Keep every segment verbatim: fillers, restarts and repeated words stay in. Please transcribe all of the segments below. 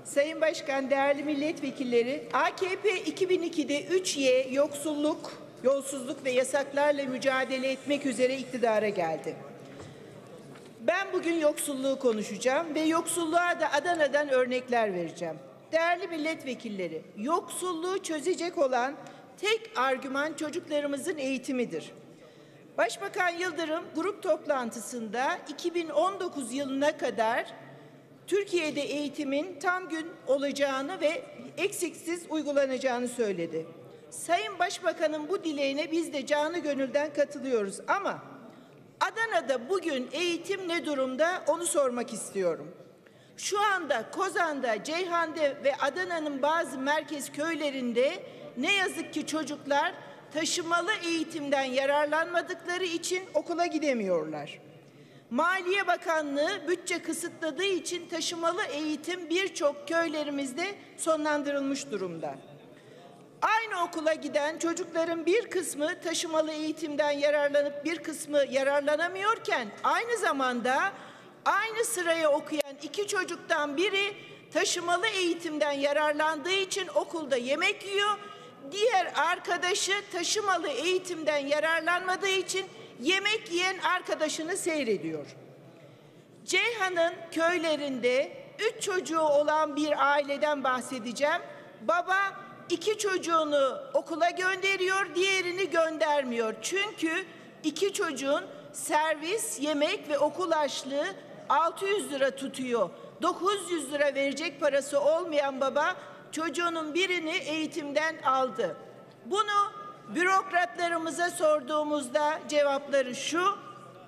Sayın Başkan, değerli milletvekilleri, A K P iki bin ikide üç Y yoksulluk, yolsuzluk ve yasaklarla mücadele etmek üzere iktidara geldi. Ben bugün yoksulluğu konuşacağım ve yoksulluğa da Adana'dan örnekler vereceğim. Değerli milletvekilleri, yoksulluğu çözecek olan tek argüman çocuklarımızın eğitimidir. Başbakan Yıldırım grup toplantısında iki bin on dokuz yılına kadar Türkiye'de eğitimin tam gün olacağını ve eksiksiz uygulanacağını söyledi. Sayın Başbakan'ın bu dileğine biz de canı gönülden katılıyoruz ama Adana'da bugün eğitim ne durumda onu sormak istiyorum. Şu anda Kozan'da, Ceyhan'da ve Adana'nın bazı merkez köylerinde ne yazık ki çocuklar taşımalı eğitimden yararlanmadıkları için okula gidemiyorlar. Maliye Bakanlığı bütçe kısıtladığı için taşımalı eğitim birçok köylerimizde sonlandırılmış durumda. Aynı okula giden çocukların bir kısmı taşımalı eğitimden yararlanıp bir kısmı yararlanamıyorken aynı zamanda aynı sıraya okuyan iki çocuktan biri taşımalı eğitimden yararlandığı için okulda yemek yiyor. Diğer arkadaşı taşımalı eğitimden yararlanmadığı için yemek yiyen arkadaşını seyrediyor. Ceyhan'ın köylerinde üç çocuğu olan bir aileden bahsedeceğim. Baba iki çocuğunu okula gönderiyor, diğerini göndermiyor. Çünkü iki çocuğun servis, yemek ve okul harçlığı altı yüz lira tutuyor. dokuz yüz lira verecek parası olmayan baba çocuğunun birini eğitimden aldı. Bunu bürokratlarımıza sorduğumuzda cevapları şu: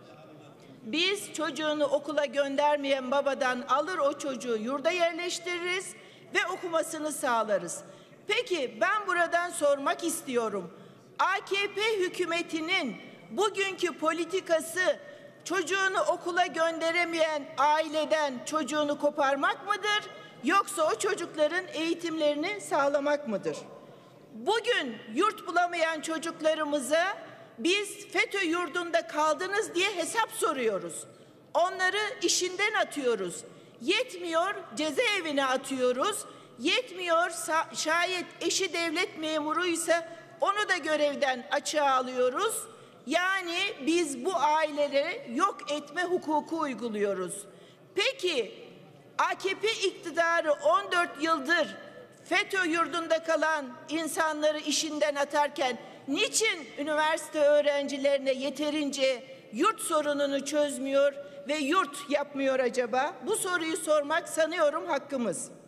biz çocuğunu okula göndermeyen babadan alır o çocuğu yurda yerleştiririz ve okumasını sağlarız. Peki ben buradan sormak istiyorum. A K P hükümetinin bugünkü politikası çocuğunu okula gönderemeyen aileden çocuğunu koparmak mıdır? Yoksa o çocukların eğitimlerini sağlamak mıdır? Bugün yurt bulamayan çocuklarımıza biz FETÖ yurdunda kaldınız diye hesap soruyoruz. Onları işinden atıyoruz. Yetmiyor, cezaevine atıyoruz. Yetmiyor, şayet eşi devlet memuruysa onu da görevden açığa alıyoruz. Yani biz bu aileleri yok etme hukuku uyguluyoruz. Peki A K P iktidarı on dört yıldır FETÖ yurdunda kalan insanları işinden atarken niçin üniversite öğrencilerine yeterince yurt sorununu çözmüyor ve yurt yapmıyor acaba? Bu soruyu sormak sanıyorum hakkımız.